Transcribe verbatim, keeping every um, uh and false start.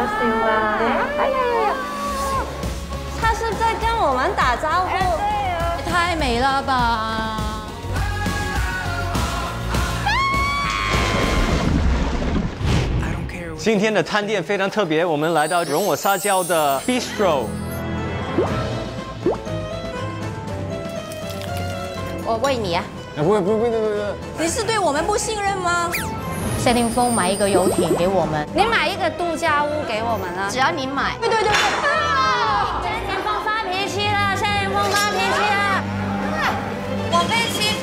笑啊！哎呀呀呀！他是在跟我们打招呼。对啊， 太美了吧！ 今天的探店非常特别，我们来到容我撒娇的 Bistro。 我喂你啊！ 不会不会不会不会， 你是对我们不信任吗？谢霆锋买一个游艇给我们， 你买一个度假屋给我们啊！ 只要你买。 对对对对。啊！谢霆锋发脾气了，谢霆锋发脾气了，我被欺负。